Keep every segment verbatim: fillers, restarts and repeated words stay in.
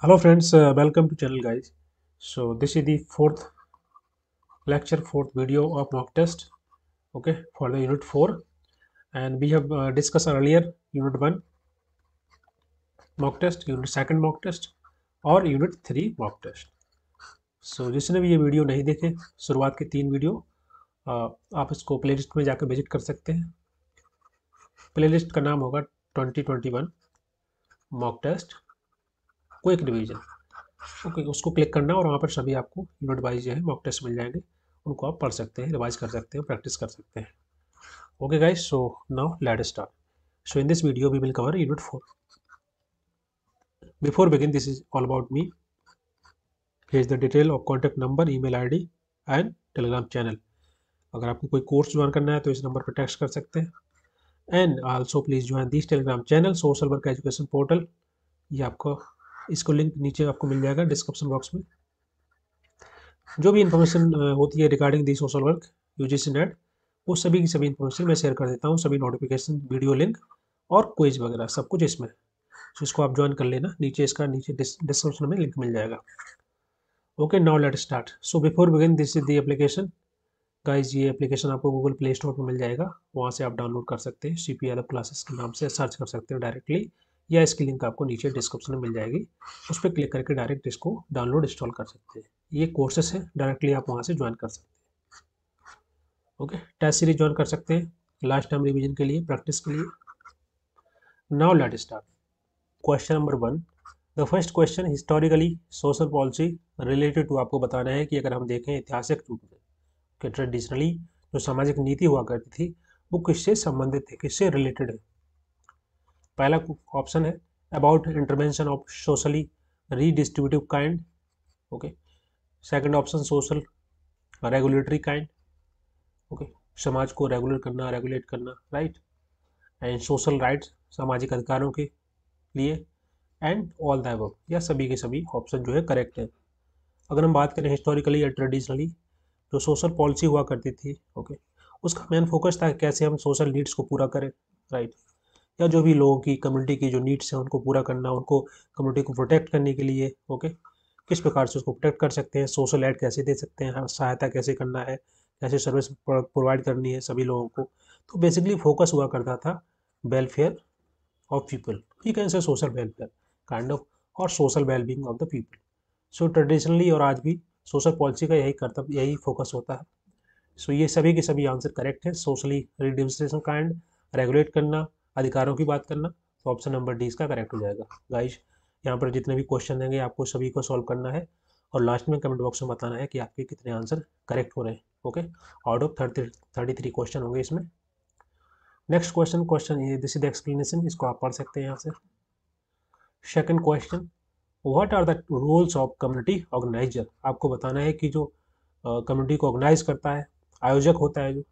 Hello friends, uh, welcome to channel guys. So this is the fourth lecture, fourth video of mock test. Okay, for the unit four, and we have uh, discussed earlier unit one mock test, unit second mock test, और unit three mock test. So जिसने भी ये video नहीं देखे, शुरुआत के तीन video आप इसको प्लेलिस्ट में जाकर विजिट कर सकते हैं. प्लेलिस्ट का नाम होगा twenty twenty one mock test quick revision. Okay, उसको क्लिक करना और वहाँ पर सभी आपको यूनिट वाइज जो है मॉक टेस्ट मिल जाएंगे. उनको आप पढ़ सकते हैं, रिवाइज कर सकते हैं, प्रैक्टिस कर सकते हैं. Okay guys, so now let's start. So in this video we will cover unit four. Before begin, this is all about me. Here is the detail of contact number, email ID and Telegram channel. अगर आपको कोई course join करना है तो इस number पर text कर सकते हैं. And also please join this Telegram channel, social work education portal. ये आपको, इसको लिंक नीचे आपको मिल जाएगा डिस्क्रिप्शन बॉक्स में. जो भी इंफॉर्मेशन होती है regarding the social work UGC NET, वो सभी की सभी इंफॉर्मेशन मैं शेयर कर देता हूँ. सभी नोटिफिकेशन, वीडियो लिंक और क्विज वगैरह सब कुछ इसमें. तो इसको आप ज्वाइन कर लेना. नीचे इसका नीचे डिस्क्रिप्शन में लिंक मिल जाएगा. Okay, now let start. So before begin, this is the application guys. ये एप्लीकेशन आपको गूगल प्ले स्टोर पर मिल जाएगा. वहाँ से आप डाउनलोड कर सकते हैं. सी पी यादव क्लासेस के नाम से सर्च कर सकते हो डायरेक्टली, या इसकी लिंक आपको नीचे डिस्क्रिप्शन में मिल जाएगी. उस पर क्लिक करके डायरेक्ट इसको डाउनलोड इंस्टॉल कर सकते हैं. ये कोर्सेस है, डायरेक्टली आप वहाँ से ज्वाइन कर सकते हैं. ओके, टेस्ट सीरीज ज्वाइन कर सकते हैं लास्ट टाइम रिवीजन के लिए, प्रैक्टिस के लिए. Now let start. Question number one. The first question, historically social policy related to. आपको बताना है कि अगर हम देखें ऐतिहासिक रूप में कि ट्रेडिशनली जो सामाजिक नीति हुआ करती थी वो किससे संबंधित है, किससे रिलेटेड है. पहला ऑप्शन है about intervention of socially redistributive kind. Okay. Second option social regulatory kind. Okay, समाज को रेगुलेट करना, रेगुलेट करना, राइट. एंड सोशल राइट्स, सामाजिक अधिकारों के लिए. एंड ऑल द अबव, या सभी के सभी ऑप्शन जो है करेक्ट है. अगर हम बात करें हिस्टोरिकली या ट्रेडिशनली जो सोशल पॉलिसी हुआ करती थी, ओके, उसका मेन फोकस था कैसे हम सोशल नीड्स को पूरा करें, राइट. या जो भी लोगों की, कम्युनिटी की जो नीड्स हैं उनको पूरा करना, उनको कम्युनिटी को प्रोटेक्ट करने के लिए, ओके, किस प्रकार से उसको प्रोटेक्ट कर सकते हैं, सोशल एड कैसे दे सकते हैं, सहायता कैसे करना है, कैसे सर्विस प्रोवाइड करनी है सभी लोगों को. तो बेसिकली फोकस हुआ करता था welfare of people. You can say social welfare kind of, और social wellbeing of the people. So traditionally और आज भी सोशल पॉलिसी का यही कर्तव्य, यही फोकस होता है. सो so, ये सभी के सभी आंसर करेक्ट है. सोशली रिडिस्ट्रीब्यूशन काइंड, रेगुलेट करना, अधिकारों की बात करना. तो ऑप्शन नंबर डी इसका करेक्ट हो जाएगा. गाइस, यहाँ पर जितने भी क्वेश्चन देंगे आपको सभी को सॉल्व करना है और लास्ट में कमेंट बॉक्स में बताना है कि आपके कितने आंसर करेक्ट हो रहे हैं. Okay, out of thirty thirty three question होंगे इसमें. नेक्स्ट क्वेश्चन, क्वेश्चन ये दिस इज द एक्सप्लेनेशन, इसको आप पढ़ सकते हैं यहाँ से. Second question, what are the roles of community organizer. आपको बताना है कि जो कम्युनिटी को ऑर्गेनाइज करता है, आयोजक होता है जो,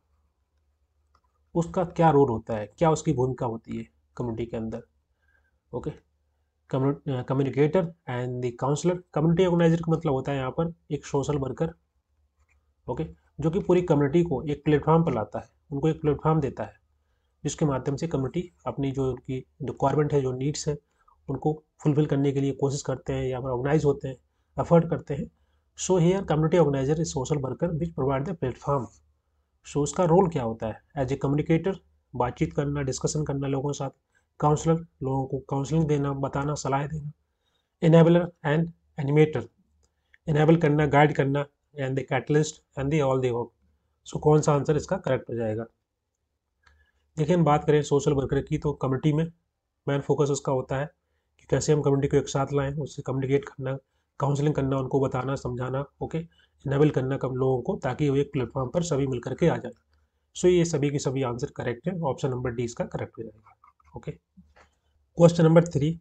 उसका क्या रोल होता है, क्या उसकी भूमिका होती है कम्युनिटी के अंदर. Okay, communicator and the counsellor. Community organizer का मतलब होता है यहाँ पर एक सोशल वर्कर, ओके, जो कि पूरी कम्युनिटी को एक प्लेटफॉर्म पर लाता है, उनको एक प्लेटफॉर्म देता है जिसके माध्यम से कम्युनिटी अपनी जो उनकी रिक्वायरमेंट है, जो नीड्स है, उनको फुलफिल करने के लिए कोशिश करते हैं या फिर ऑर्गेनाइज होते हैं, एफर्ट करते हैं. So here community organizer is social worker which provide the platform. So उसका रोल क्या होता है, एज ए कम्युनिकेटर, बातचीत करना, डिस्कशन करना लोगों के साथ. काउंसलर, लोगों को काउंसलिंग देना, बताना, सलाह देना. इनेबलर एंड एनिमेटर, इनेबल करना, गाइड करना. And the catalyst and the all the work. So कौन सा आंसर इसका करेक्ट हो जाएगा. देखिए, हम बात करें सोशल वर्कर की तो कम्युनिटी में मेन फोकस उसका होता है कि कैसे हम कम्युनिटी को एक साथ लाएं, उससे कम्युनिकेट करना, काउंसलिंग करना, उनको बताना, समझाना, ओके, इनेबल करना कम लोगों को, ताकि वो एक प्लेटफॉर्म पर सभी मिलकर के आ जाए. सो ये सभी के सभी आंसर करेक्ट है. ऑप्शन नंबर डी इसका करेक्ट हो जाएगा. Okay, question number three.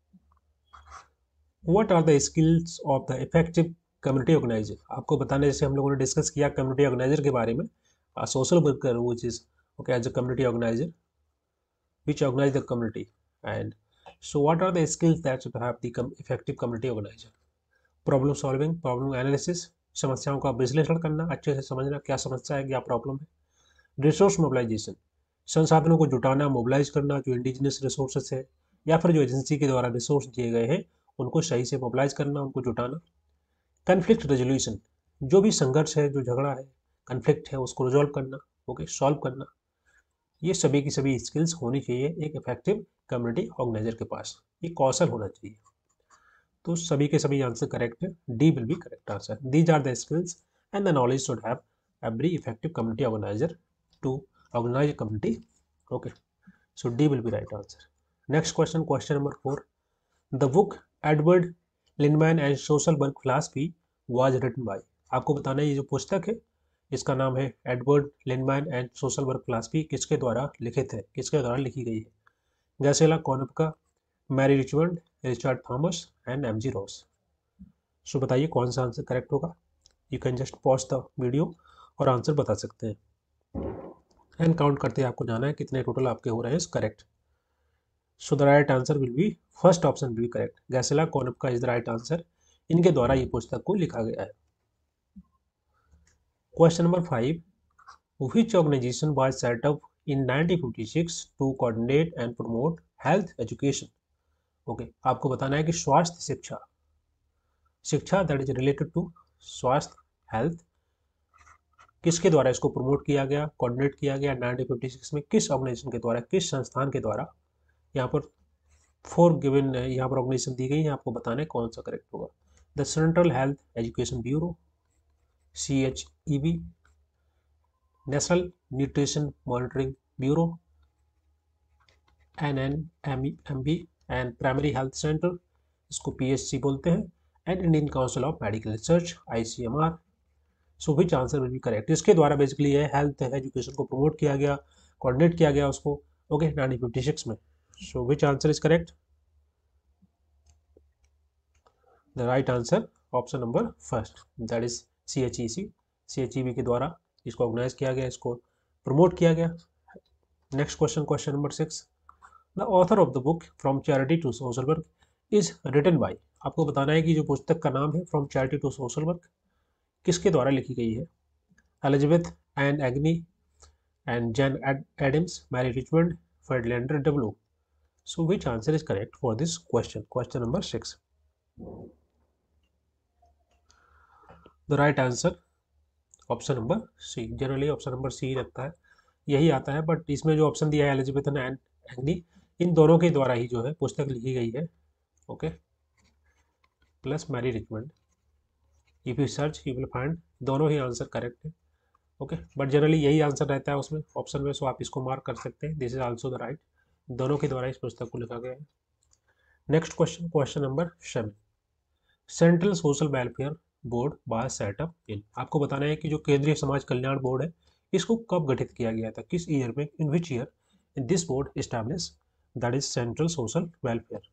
What are the skills of the effective community organizer. आपको बताना, जैसे हम लोगों ने डिस्कस किया कम्युनिटी ऑर्गेनाइजर के बारे में, social worker which is okay as a community organizer which organize the community. And so what are the skills that should have the effective community organizer? Problem solving, problem analysis, समस्याओं का विश्लेषण करना, अच्छे से समझना क्या समस्या है, क्या प्रॉब्लम है. रिसोर्स मोबिलाइजेशन, संसाधनों को जुटाना, मोबिलाइज करना, जो इंडिजिनस रिसोर्सेस है या फिर जो एजेंसी के द्वारा रिसोर्स दिए गए हैं उनको सही से मोबिलाइज करना, उनको जुटाना। कन्फ्लिक्ट रेजोल्यूशन, जो भी संघर्ष है, जो झगड़ा है, कन्फ्लिक्ट है, उसको रिजॉल्व करना, ओके, सॉल्व करना। ये सभी की सभी स्किल्स होनी चाहिए एक इफेक्टिव कम्युनिटी ऑर्गेनाइजर के पास, ये कौशल होना चाहिए। तो सभी के सभी आंसर करेक्ट है, D will be correct answer. These are the skills and the knowledge should have every effective community organizer to organize a community, okay, so D will be right answer. Next question, question number four, the book Edward Lindeman and social work philosophy was written by. आपको बताना है ये जो पुस्तक है इसका नाम है Edward Lindeman and social work philosophy, किसके द्वारा लिखित है, किसके द्वारा लिखी गई है? Gisela Konopka, Mary Richmond, Richard Thomas and M G Ross. So बताइए कौन सा आंसर करेक्ट होगा। You can just pause the video और आंसर बता सकते हैं एंड काउंट करते हैं, आपको जाना है कितने टोटल आपके हो रहे हैं correct. So the right answer will be first option will be correct, Gisela Konopka is the right answer, इनके द्वारा ये पुस्तक को लिखा गया है। Question number five, which organization was set up in nineteen fifty six to coordinate and promote health education? ओके, आपको बताना है कि स्वास्थ्य शिक्षा, शिक्षा दैट इज रिलेटेड टू स्वास्थ्य हेल्थ, किसके द्वारा इसको प्रमोट किया गया, कोऑर्डिनेट किया गया नाइनटीन फिफ्टी सिक्स में, किस ऑर्गेनाइजेशन के द्वारा, किस संस्थान के द्वारा? यहाँ पर फोर गिवन यहाँ पर ऑर्गेनाइजेशन दी गई है, आपको बताना है कौन सा करेक्ट होगा। The central health education bureau, C H E B, national nutrition monitoring bureau, N N M M B and primary health centre, इसको पी एच सी बोलते हैं, and Indian council of medical research, I C M R. So which answer will be correct? इसके द्वारा basically ये health education को promote किया गया, coordinate किया गया उसको, ओके, नाइनटीन फिफ्टी सिक्स में। So which answer is correct? The right answer option number first, that is C H E C, C H E B के द्वारा इसको ऑर्गेनाइज किया गया, इसको प्रमोट किया गया। Next question, question number six, the author of the book from charity to social work is written by. आपको बताना है कि जो पुस्तक का नाम है from charity to social work किसके द्वारा लिखी गई है? Elizabeth and Agnes and Jane Addams, Mary Richmond, Ferdinand W. So which answer is correct for this question, question number six? The right answer option number C, generally option number C रहता है, यही आता है, but इसमें जो option दिया है Elizabeth and एग्नी, इन दोनों के द्वारा ही जो है पुस्तक लिखी गई है, okay, plus Mary Richmond. If you search you will find दोनों ही आंसर करेक्ट है, ओके, बट जनरली यही आंसर रहता है उसमें ऑप्शन में, सो आप इसको मार्क कर सकते हैं, this is also the right, दोनों के द्वारा इस पुस्तक को लिखा गया है। Next question, question number seven, central social welfare board was set up in. आपको बताना है कि जो केंद्रीय समाज कल्याण बोर्ड है इसको कब गठित किया गया था, किस ईयर में, in which year in this board establish, that is central social welfare.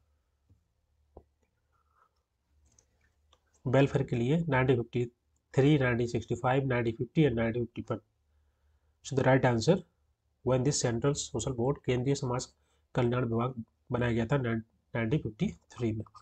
Welfare के लिए nineteen fifty three, nineteen sixty five, nineteen fifty and nineteen fifty one. So the right answer, when this central social board, केंद्रीय समाज कल्याण विभाग बनाया गया था nineteen fifty three में,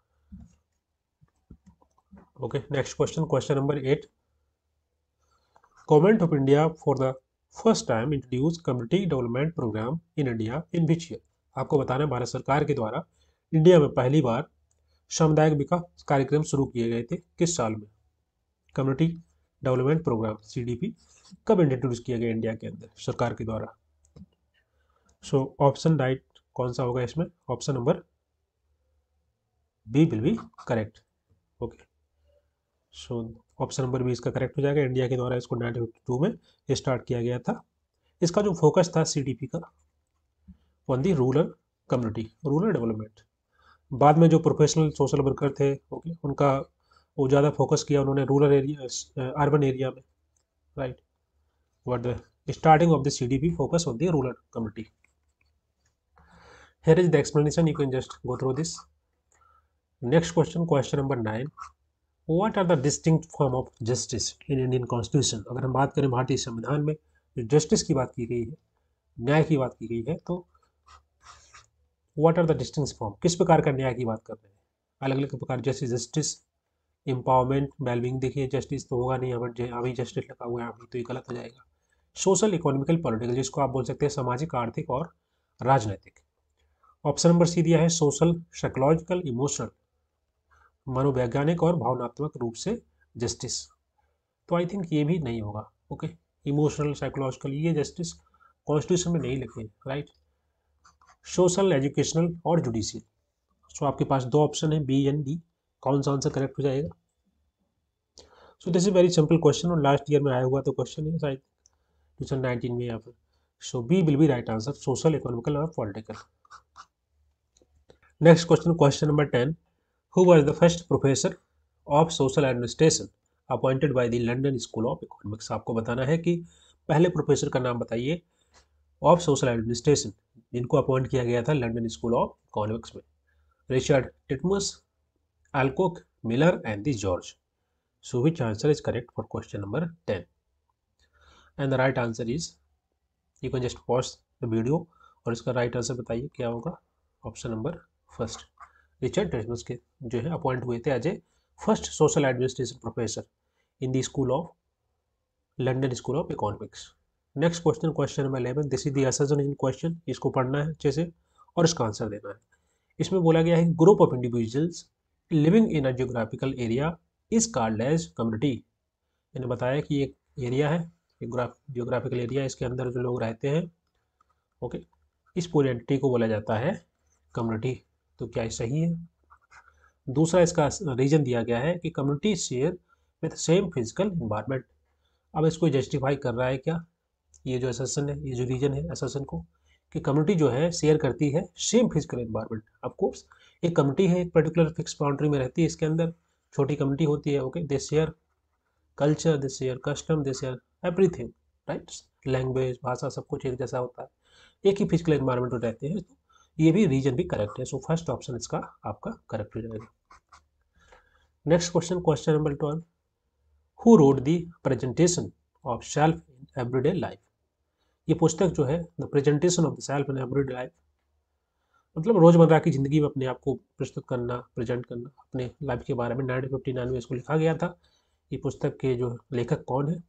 okay. Next question, question number eight, government of India for the first time introduce community development programme in India in which year. आपको बताना है भारत सरकार के द्वारा इंडिया में पहली बार सामुदायिक विकास कार्यक्रम शुरू किए गए थे किस साल में? Community development programme C D P कब इंट्रोड्यूस किया गया इंडिया के अंदर सरकार के द्वारा? सो ऑप्शन राइट कौन सा होगा इसमें? Option number B will be correct, okay. So option number B इसका करेक्ट हो जाएगा, इंडिया के द्वारा इसको नाइनटीन फिफ्टी टू में स्टार्ट किया गया था। इसका जो फोकस था सीडीपी का on the rural community, rural development. बाद में जो प्रोफेशनल सोशल वर्कर थे, ओके, उनका वो ज़्यादा फोकस किया उन्होंने रूरल एरिया, अर्बन एरिया में, right, but the starting of the CDP focus on the rural community. Here is the explanation, you can just go through this. Next question, question number nine, what are the distinct form of justice in Indian Constitution? अगर हम बात करें भारतीय संविधान में जो justice की बात की गई है, न्याय की बात की गई है, तो what are the distinct form, किस प्रकार का न्याय की बात कर रहे हैं? अलग अलग प्रकार, जैसे जस्टिस, एम्पावरमेंट, वेलबींग। देखिए जस्टिस तो होगा नहीं, अभी अभी जस्टिस लगा हुआ है अभी, तो ये गलत हो जाएगा। सोशल, इकोनॉमिकल, पॉलिटिकल, जिसको आप बोल सकते हैं सामाजिक, आर्थिक और राजनीतिक। ऑप्शन नंबर सी दिया है सोशल, साइकोलॉजिकल, इमोशनल, मनोवैज्ञानिक और भावनात्मक रूप से जस्टिस, तो आई थिंक ये भी नहीं होगा। ओके, इमोशनल साइकोलॉजिकल, ये जस्टिस कॉन्स्टिट्यूशन में नहीं लिखे, राइट। सोशल, एजुकेशनल और जुडिशियल, सो आपके पास दो ऑप्शन है बी एंड डी, कौन सा आंसर करेक्ट हो जाएगा। So this is very simple question और लास्ट ईयर में आया हुआ तो क्वेश्चन है शायद टू थाउजेंड नाइनटीन में या फिर। So B will be right answer, social, economical और political. Next question, question number ten, who was the first professor of social administration appointed by the London School of Economics. आपको बताना है कि पहले professor का नाम बताइए ऑफ सोशल एडमिनिस्ट्रेशन जिनको अपॉइंट किया गया था लंदन स्कूल ऑफ इकोनॉमिक्स में। Richard Titmuss, Alcock, Miller and the George. So which answer is correct for question number ten? And the right answer is, you can just pause the video और इसका right answer बताइए क्या होगा। Option number first, Richard Titmuss के जो है appoint हुए थे as a first social administration professor in the School of London School of Economics. Next question, question number eleven, this is the assertion question, इसको पढ़ना है अच्छे से और इसका आंसर देना है। इसमें बोला गया है group of individuals living in a geographical area is called as community. मैंने बताया कि एक एरिया है, एक जियोग्राफिकल एरिया, इसके अंदर जो लोग रहते हैं, ओके, इस पूरी एंटिटी को बोला जाता है कम्युनिटी। तो क्या सही है। दूसरा इसका रीजन दिया गया है कि community share with same physical environment. अब इसको जस्टिफाई कर रहा है क्या, ये जो असर्शन है, ये जो रीजन है असर्शन को, कि कम्युनिटी जो है शेयर करती है सेम फिजिकल इन्वायरमेंट। ऑफकोर्स एक कम्युनिटी है, एक पर्टिकुलर फिक्स बाउंड्री में रहती है, इसके अंदर छोटी कम्युनिटी होती है, okay, they share culture, they share custom, they share everything, right, language, भाषा, सब कुछ एक जैसा होता है, एक ही फिजिकल एनवायरनमेंट में रहते हैं। तो ये भी रीजन भी करेक्ट है, सो फर्स्ट ऑप्शन इसका आपका करेक्ट हो जाएगा। Next question, question number twelve, who wrote the presentation of self in everyday life. ये पुस्तक जो है the presentation of the self in everyday life, मतलब रोजमर्रा की जिंदगी में अपने आप को प्रस्तुत करना, प्रेजेंट करना, अपने लाइफ के बारे में नाइनटीन फिफ्टी नाइन में इसको लिखा गया था। ये पुस्तक के जो लेखक कौन है,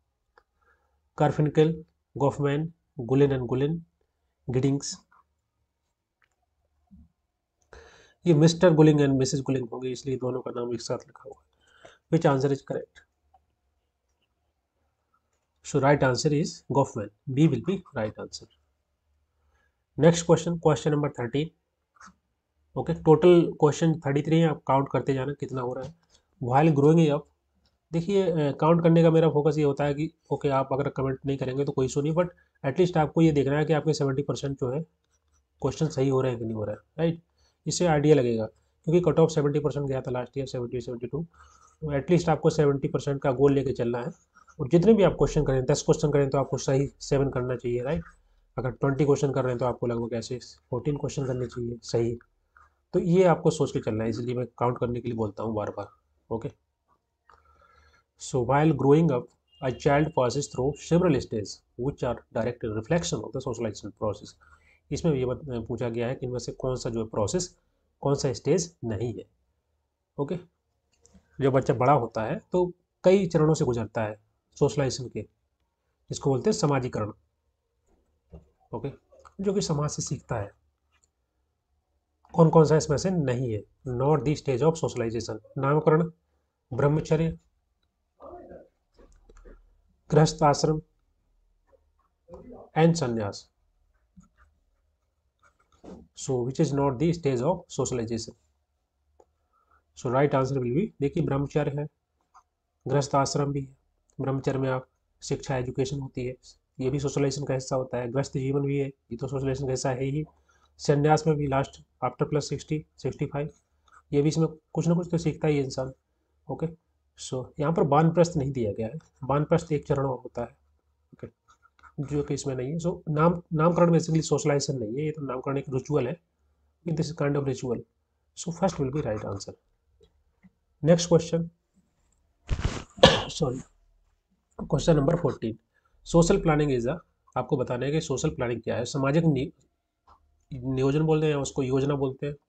Garfinkel, Goffman, Gillin and Gillin, Giddings. ये mister Gillin and Mrs Gillin होंगे, इसलिए दोनों का नाम एक साथ लिखा हुआ है। Which answer is correct. So right answer is Goffman, B will be right answer. Next question, question number thirteen, okay, total question thirty three है, आप काउंट करते जाना कितना हो रहा है। व्हाइल ग्रोइंग अप, देखिए काउंट करने का मेरा फोकस ये होता है कि ओके आप अगर कमेंट नहीं करेंगे तो कोई इशू नहीं, बट एटलीस्ट आपको ये देखना है कि आपके सेवेंटी परसेंट जो है क्वेश्चन सही हो रहे हैं कि नहीं हो रहा है, राइट। इससे आइडिया लगेगा, क्योंकि कट ऑफ सेवेंटी परसेंट गया था last year, seventy seventy two, तो एटलीस्ट आपको सेवेंटी परसेंट का गोल लेके चलना है। और जितने भी आप क्वेश्चन करें, दस क्वेश्चन करें तो आपको सही सेवन करना चाहिए, राइट। अगर ट्वेंटी क्वेश्चन कर रहे हैं तो आपको लगभग ऐसे फोर्टीन क्वेश्चन करने चाहिए सही। तो ये आपको सोच के चलना है, इसलिए मैं काउंट करने के लिए बोलता हूँ बार बार, okay. So while growing up, a child passes through several stages which are direct reflection of the socialization process. इसमें ये पूछा गया है कि इनमें से कौन सा जो है प्रोसेस, कौन सा स्टेज नहीं है, ओके। जब बच्चा बड़ा होता है तो कई चरणों से गुजरता है सोशलाइजेशन के, जिसको बोलते हैं समाजीकरण, ओके, जो कि समाज से सीखता है। कौन कौन सा इसमें से नहीं है, not the stage of socialisation, namkaran, brahmacharya, grihastha ashram and sannyas. So which is not the stage of socialisation. So right answer will be, देखिए ब्रह्मचर्य है, गृहस्थ आश्रम भी है, ब्रह्मचर्य में आप शिक्षा एजुकेशन होती है, ये भी सोशलाइजेशन का हिस्सा होता है, गृहस्थ जीवन भी है, ये तो सोशलाइजेशन का हिस्सा है ही। संन्यास में भी last after plus sixty sixty five, ये भी इसमें कुछ ना कुछ तो सीखता ही है इंसान, ओके। सो यहाँ पर वानप्रस्थ नहीं दिया गया है, वानप्रस्थ एक चरण और होता है, ओके, जो कि इसमें नहीं है। सो नाम नामकरण बेसिकली सोशलाइजेशन नहीं है, ये तो नामकरण एक रिचुअल है, this is kind of ritual. So first will be right answer. Next question, sorry, question number fourteen, social planning is a, आपको बताना है कि सोशल प्लानिंग क्या है। सामाजिक नियोजन बोलते हैं, उसको योजना बोलते हैं।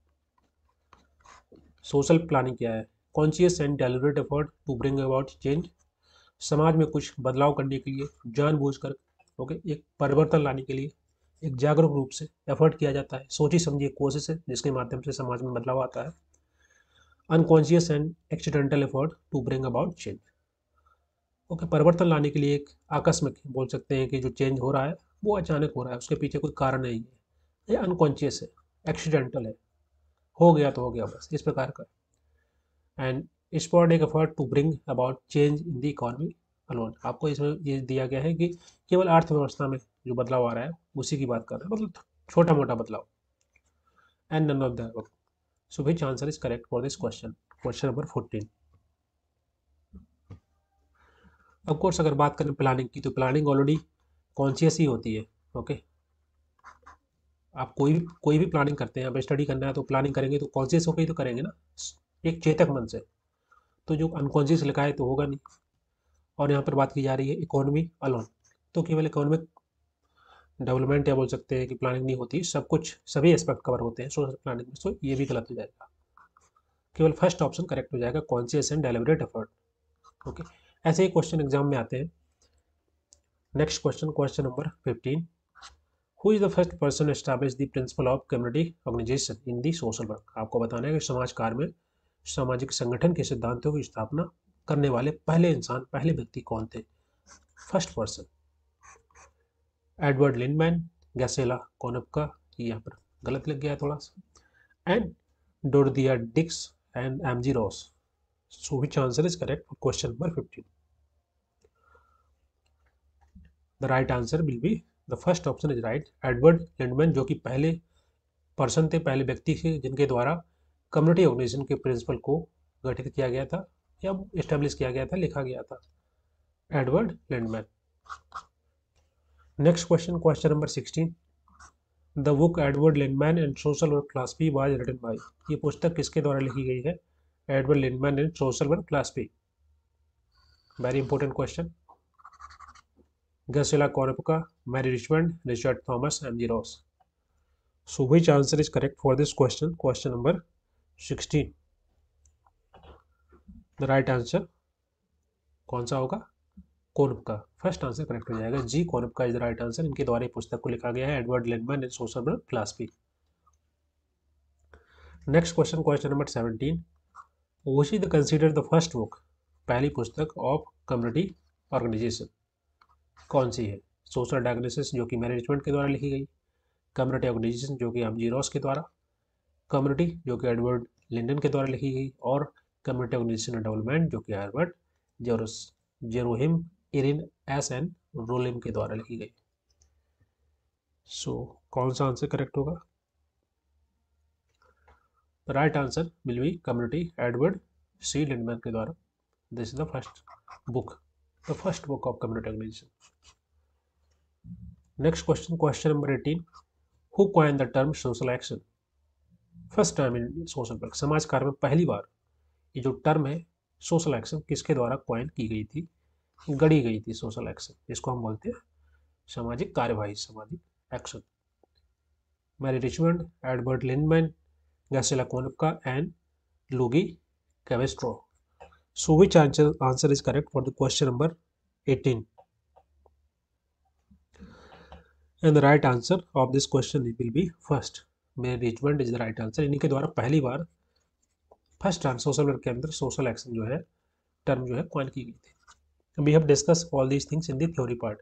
सोशल प्लानिंग क्या है, conscious and deliberate effort to bring about change, समाज में कुछ बदलाव करने के लिए जानबूझकर, ओके, एक परिवर्तन लाने के लिए एक जागरूक रूप से एफर्ट किया जाता है, सोची समझी कोशिश है जिसके माध्यम से समाज में बदलाव आता है। Unconscious and accidental effort to bring about change. Okay, परिवर्तन लाने के लिए एक आकस्मिक बोल सकते हैं कि जो चेंज हो रहा है वो अचानक हो रहा है, उसके पीछे कोई कारण नहीं है, ये अनकॉन्शियस है, एक्सीडेंटल है, हो गया तो हो गया बस, इस प्रकार का। And sporadic effort to bring about change in the economy alone. आपको इसमें ये दिया गया है कि केवल अर्थव्यवस्था में जो बदलाव आ रहा है उसी की बात कर रहे हैं, मतलब छोटा मोटा बदलाव। And none of the above. So which answer is correct for this question, question number fourteen. Of course अगर बात करें प्लानिंग की, तो प्लानिंग ऑलरेडी कॉन्शियस ही होती है। ओके, आप कोई भी कोई भी प्लानिंग करते हैं, आप स्टडी करना है तो प्लानिंग करेंगे तो कॉन्शियस होकर ही तो करेंगे ना, एक चेतक मन से। तो जो अनकॉन्शियस लिखा है तो होगा नहीं। और यहाँ पर बात की जा रही है इकोनॉमी अलोन, तो केवल इकोनॉमिक डेवलपमेंट या बोल सकते हैं कि प्लानिंग नहीं होती, सब कुछ सभी एस्पेक्ट कवर होते हैं सोशल प्लानिंग में, तो ये भी गलत हो जाएगा। केवल फर्स्ट ऑप्शन करेक्ट हो जाएगा, conscious and deliberate effort. Okay, ऐसे ही क्वेश्चन एग्जाम में आते हैं। Next question, question number fifteen. Who is the first person establish the principle of community organisation in the social work. आपको बताना है कि समाज कार्य में सामाजिक संगठन के सिद्धांतों की स्थापना करने वाले पहले इंसान, पहले व्यक्ति कौन थे। First person Edward Lindeman, Gisela Konopka, यहाँ पर गलत लग गया है थोड़ा सा, and Dorothea Dix and MG Ross. So which answer is correct for question number fifteen. The right answer will be the first option is right, Edward Lindeman, जो कि पहले पर्सन थे, पहले व्यक्ति थे जिनके द्वारा कम्युनिटी ऑर्गेनाइजेशन के प्रिंसिपल को गठित किया गया था या एस्टेब्लिश किया गया था, लिखा गया था, Edward Lindeman. Next question, question number sixteen. The book Edward Lindeman and social work philosophy was written by. ये पुस्तक किसके द्वारा लिखी गई है, Edward Lindeman and social work philosophy. Very important question. Gisela Konopka, Mary Richmond, Richard Thomas, MG Ross. So which answer is correct for this question, question number sixteen. The right answer कौन सा होगा, Konopka. First answer correct हो जाएगा, जी कोनपका is the right answer. इनके द्वारा पुस्तक को लिखा गया है, Edward Lindeman and social work philosophy. Next question, question number seventeen. Which is the consider the first book, पहली पुस्तक ऑफ कम्युनिटी ऑर्गेनाइजेशन कौन सी है। सोशल डायग्नोसिस, जो कि मैरी रिचमंड के द्वारा लिखी गई, कम्युनिटी ऑर्गेनाइजेशन जो कि एमजी रॉस के द्वारा, कम्युनिटी जो कि एडवर्ड लिंडन के द्वारा लिखी गई, और कम्युनिटी ऑर्गेनाइजेशन डेवलपमेंट जो कि एडवर्ड जेरोस जेरोहिम इरिन एस एन रोलिम के द्वारा लिखी गई। सो so, कौन सा आंसर करेक्ट होगा, right answer will be community, Edward C Lindeman के द्वारा। This is the first book, the first book of community organisation. Next question, question number eighteen. Who coined the term social action. First time in social work, समाज कार्य में पहली बार ये जो term है social action किसके द्वारा कॉइन की गई थी, गढ़ी गई थी सोशल एक्शन, इसको हम बोलते हैं सामाजिक कार्यवाही, सामाजिक action. Mary Richmond, Edward Lindeman, Gisela Konopka and लुगी कैवेस्ट्रो। So which answer answer is correct for the question number eighteen, and the right answer of this question will be first, Mary Richmond is the right answer. इन्हीं के द्वारा पहली बार first time social work के अंदर social action जो है term जो है कॉइन की गई थी। We have discuss all these things in the theory part.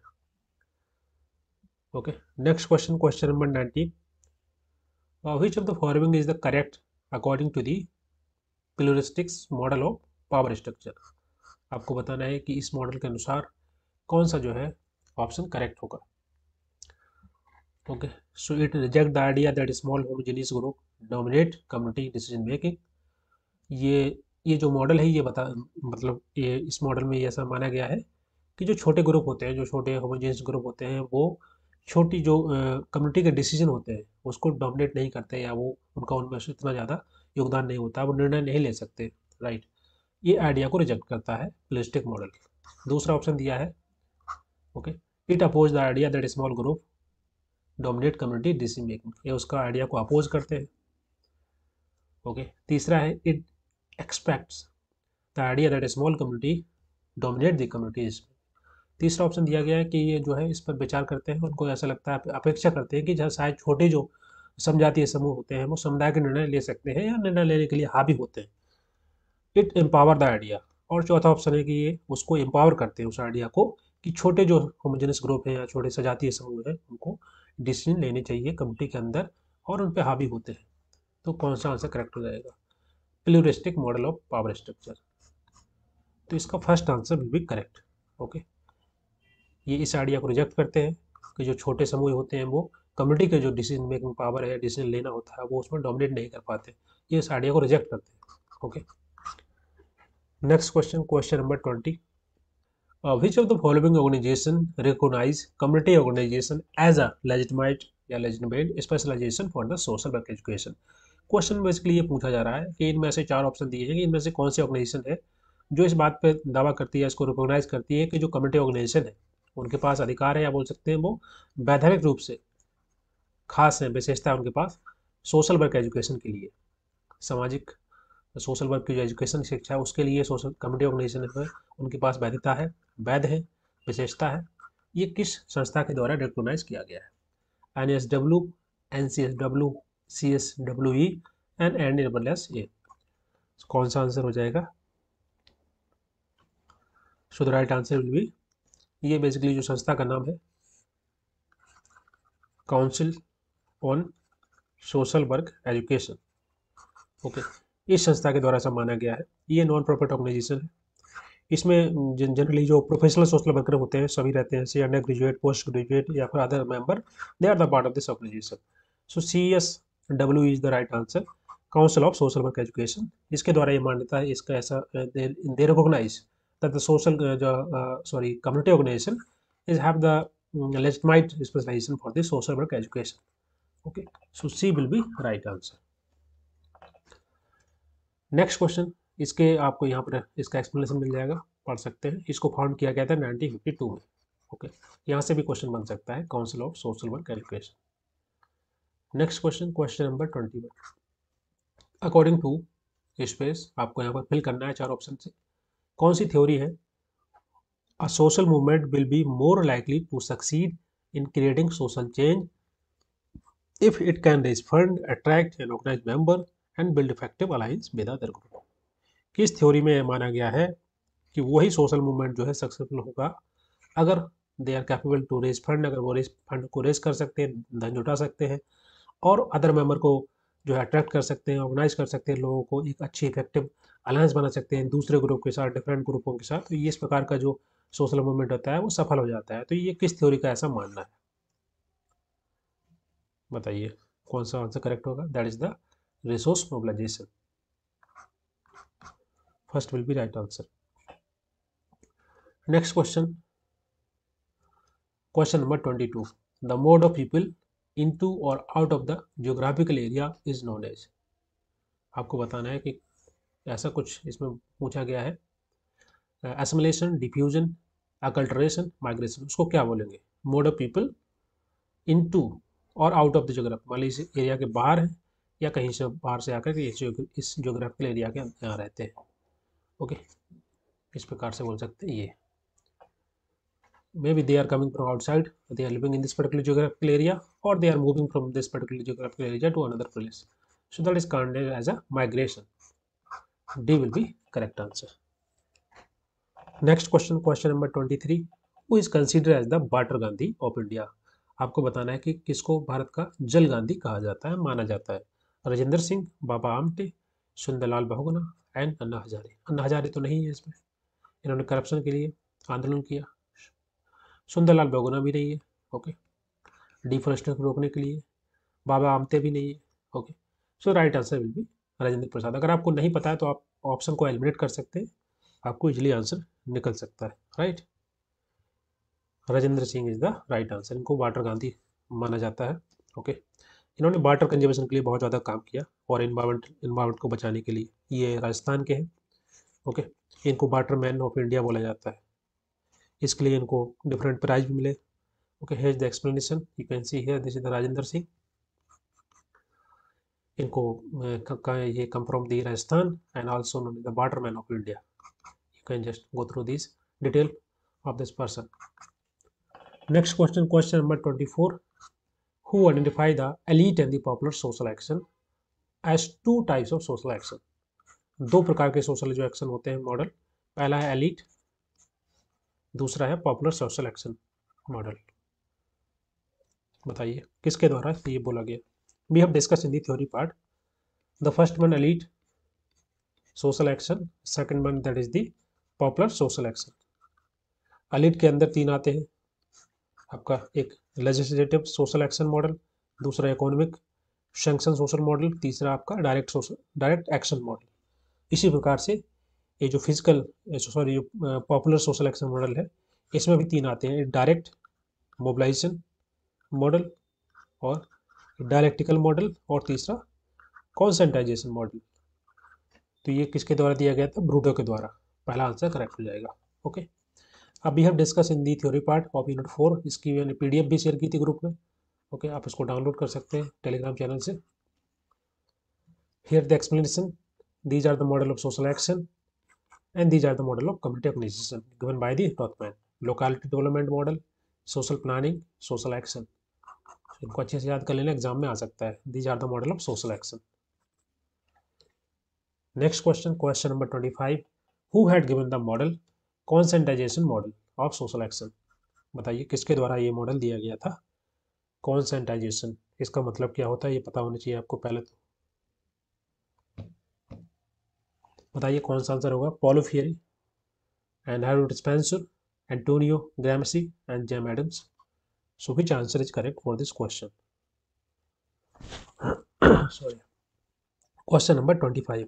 Okay, next question, question number nineteen. Which of the following is the correct according to the pluralistics model of power structure. आपको बताना है कि इस model के अनुसार कौन सा जो है ऑप्शन करेक्ट होगा। Okay, so it reject the idea that small homogeneous group dominate community decision making. ये ये जो मॉडल है ये बता मतलब ये इस मॉडल में ये ऐसा माना गया है कि जो छोटे ग्रुप होते हैं, जो छोटे होमोजेनियस ग्रुप होते हैं, वो छोटी जो कम्युनिटी के डिसीजन होते हैं उसको डोमिनेट नहीं करते, या वो उनका उनमें से इतना ज़्यादा योगदान नहीं होता, वो निर्णय नहीं ले सकते। राइट, ये आइडिया को रिजेक्ट करता है प्लूरिस्टिक मॉडल। दूसरा ऑप्शन दिया है, okay, it oppose the idea that small group dominate community decision making, ये उसका आइडिया को अपोज करते हैं। ओके, तीसरा है it expects the idea that small community dominate the communities. तीसरा ऑप्शन दिया गया है कि ये जो है इस पर विचार करते हैं, उनको ऐसा लगता है, अपेक्षा करते हैं कि जहाँ शायद छोटे जो समझातीय समूह होते हैं वो समुदाय के निर्णय ले सकते हैं या निर्णय लेने के लिए हावी होते हैं। It empower the idea. और चौथा ऑप्शन है कि ये उसको एम्पावर करते हैं उस आइडिया को, कि छोटे जो होमोजेनस ग्रुप हैं या छोटे सजातीय समूह हैं उनको डिसीजन लेने चाहिए कमिटी के अंदर और उन पर हावी होते हैं। तो कौन सा आंसर करेक्ट हो जाएगा? Pluralistic model of power structure. तो इसका first answer will be correct. Okay, ये इस आइडिया को रिजेक्ट करते हैं कि जो छोटे समूह होते हैं वो कम्युनिटी के जो डिसीजन मेकिंग पावर है, डिसीजन लेना होता है, वो उसमें डोमिनेट नहीं कर पाते। ये इस आइडिया को रिजेक्ट करते हैं। Okay, next question, question number twenty. Which of the following organisation recognise community organisation as a legitimate या legitimate specialisation for the social work education. Question basically ये पूछा जा रहा है कि इनमें से चार ऑप्शन दिए हैं कि इनमें से कौन सी ऑर्गेनाइजेशन है जो इस बात पर दावा करती है, इसको रिकॉग्नाइज करती है कि जो कम्युनिटी ऑर्गेनाइजेशन है उनके पास अधिकार है, या बोल सकते हैं वो वैधानिक रूप से खास है, विशेषता है उनके पास सोशल वर्क एजुकेशन के लिए। सामाजिक सोशल वर्क की जो एजुकेशन शिक्षा है उसके लिए सोशल कम्युनिटी ऑर्गेनाइजेशन है, उनके पास वैधता है, वैध है, विशेषता है। ये किस संस्था के द्वारा रिकॉग्नाइज किया गया है? N S W, N C S W, C S W E and N double S A. कौन सा आंसर हो जाएगा? So the right answer will be, ये बेसिकली जो संस्था का नाम है council on social work education. Okay, इस संस्था के द्वारा सब माना गया है। ये नॉन प्रॉफिट ऑर्गेनाइजेशन है। इसमें जनरली जो प्रोफेशनल सोशल वर्कर होते हैं सभी रहते हैं, C undergraduate, postgraduate या फिर other member, they are the part of this organisation. So C S W is the right answer, council of social work education. इसके द्वारा ये मान्यता है, इसका ऐसा they recognise that the social sorry community organisation is have the legitimate specialisation for the social work education. Okay, so C will be right answer. Next question, इसके आपको यहाँ पर इसका एक्सप्लेनेशन मिल जाएगा, पढ़ सकते हैं। इसको फाउंड किया गया था नाइनटीन फिफ्टी टू में। ओके, यहाँ से भी क्वेश्चन बन सकता है, council of social work education. Next question, question number twenty one. According to space, आपको यहाँ पर फिल करना है चार ऑप्शन से। कौन सी थ्योरी है? A social movement will be more likely to succeed in creating social change if it can raise fund, attract and organize member and build effective alliance with other group। किस theory में माना गया है कि वही social movement जो है successful होगा अगर they are capable to raise fund, अगर वो रेज फंड को रेज कर सकते हैं, धन जुटा सकते हैं और अदर मेंबर को जो है अट्रैक्ट कर सकते हैं, ऑर्गेनाइज कर सकते हैं, लोगों को एक अच्छी इफेक्टिव अलायंस बना सकते हैं दूसरे ग्रुप के साथ, डिफरेंट ग्रुपों के साथ। तो ये इस प्रकार का जो सोशल मूवमेंट होता है वो सफल हो जाता है। तो ये किस थ्योरी का ऐसा मानना है? बताइए कौन सा आंसर करेक्ट होगा? That is the resource mobilisation. First will be right answer. Next question, question number twenty two. The mode of people into और out of the geographical area is known as. आपको बताना है कि ऐसा कुछ इसमें पूछा गया है, एसिमिलेशन, डिफ्यूजन, अकल्टरेशन, माइग्रेशन, उसको क्या बोलेंगे? मोड ऑफ पीपल इनटू और आउट ऑफ द जियोग्राफी, मान लीजिए इस एरिया के बाहर है या कहीं से बाहर से आकर के इस जियोग्राफिकल एरिया के यहाँ रहते हैं। ओके, इस प्रकार से बोल सकते हैं। ये maybe they are coming from outside, they are living in this particular geographical area, or they are moving from this particular geographical area to another place. So that is counted as a migration. D will be correct answer. Next question, question number twenty-three. Who is considered as the Water Gandhi of India? आपको बताना है कि किसको भारत का जल गांधी कहा जाता है, माना जाता है। राजेंद्र सिंह, बाबा आमटे, सुंदरलाल बहुगुणा एंड अन्ना हजारे। अन्ना हजारे तो नहीं है इसमें, इन्होंने करप्शन के लिए आंदोलन किया। सुंदरलाल बहुगुणा भी नहीं है। ओके, डिफॉरेस्टेशन को रोकने के लिए। बाबा आमते भी नहीं है। Okay, so right answer will be Rajendra Prasad. अगर आपको नहीं पता है तो आप ऑप्शन को एलिमिनेट कर सकते हैं, आपको इजिली आंसर निकल सकता है। Right, Rajendra Singh is the right answer. इनको वाटर गांधी माना जाता है। ओके, इन्होंने वाटर कंजर्वेशन के लिए बहुत ज़्यादा काम किया और इन्वायरमेंट इन्वायरमेंट को बचाने के लिए। ये राजस्थान के हैं। ओके, इनको वाटर मैन ऑफ इंडिया बोला जाता है। इसके लिए इनको डिफरेंट प्राइज भी मिले। Okay, here's the explanation. You can see here, this is the Rajendra Singh. इनको ये come from the Rajasthan and also known as the waterman of India. You can just go through this detail of this person. Next question, question number twenty-four. Who identify the elite and the popular social action as two types of social action? दो प्रकार के social जो action होते हैं model, पहला है elite, दूसरा है पॉपुलर सोशल एक्शन मॉडल। बताइए किसके द्वारा ये बोला गया। We have discuss in the theory part. The first one elite social action, second one that is the popular social action. Elite के अंदर तीन आते हैं आपका, एक लेजिस्लेटिव सोशल एक्शन मॉडल, दूसरा इकोनॉमिक सैंक्शन सोशल मॉडल, तीसरा आपका direct social direct action model. इसी प्रकार से ये जो physical sorry popular social action model है, इसमें भी तीन आते हैं, डायरेक्ट मोबिलाइजेशन मॉडल और डायलेक्टिकल मॉडल और तीसरा कॉन्सेंटाइजेशन मॉडल। तो ये किसके द्वारा दिया गया था, ब्रूडो के द्वारा। पहला आंसर करेक्ट हो जाएगा। ओके, अब we have discuss in the theory part of unit four. इसकी मैंने पीडीएफ भी शेयर की थी ग्रुप में। ओके, आप इसको डाउनलोड कर सकते हैं टेलीग्राम चैनल से। Here the explanation, these are the model of social action and these are the model of community organization given by the Rothman. Locality development model, social planning, social action. इनको अच्छे से याद कर लेना, exam में आ सकता है। these are the model of social action. Next question, question number twenty-five. Who had given the model conscientization model of social action? बताइए किसके द्वारा ये मॉडल दिया गया था conscientization। इसका मतलब क्या होता है ये पता होना चाहिए आपको पहले तो। बताइए कौन सा आंसर होगा। Paulo Freire and Harold Spencer, Antonio Gramsci and James Adams. So which answer is correct for this question? Sorry. Question number twenty-five.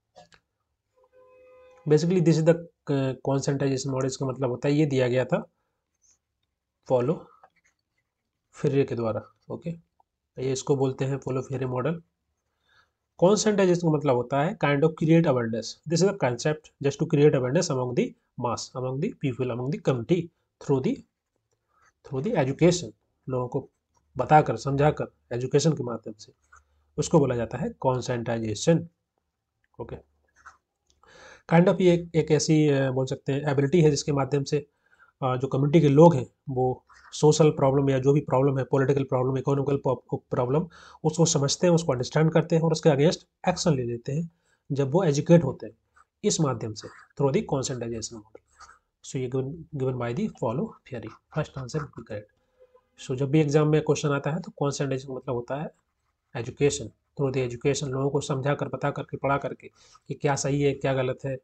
Basically this is the uh, conscientization model। इसका मतलब होता है ये दिया गया था पॉलो फियरे के द्वारा। ओके, ये इसको बोलते हैं पॉलो फियरे मॉडल। Conscientization का मतलब होता है kind of create awareness. This is the concept just to create awareness among the mass, among the people, among the community through the through the education. लोगों को बताकर समझाकर एजुकेशन के माध्यम से, उसको बोला जाता है कॉन्सेंटाइजेशन। ओके, काइंड ऑफ ये एक, एक ऐसी बोल सकते हैं एबिलिटी है जिसके माध्यम से जो कम्युनिटी के लोग हैं वो सोशल प्रॉब्लम या जो भी प्रॉब्लम है, पॉलिटिकल प्रॉब्लम, इकोनॉमिकल प्रॉब्लम, उसको समझते हैं, उसको अंडरस्टैंड करते हैं और उसके अगेंस्ट एक्शन ले लेते हैं जब वो एजुकेट होते हैं इस माध्यम से, थ्रू दी कॉन्सेंटाइजेशन मॉडल। सो ये given by the Paulo Freire. First answer correct. सो जब भी एग्जाम में क्वेश्चन आता है तो कॉन्सेंट्रेशन मतलब होता है एजुकेशन, थ्रू द एजुकेशन, लोगों को समझा कर, बता करके, पढ़ा करके कि क्या सही है क्या गलत है।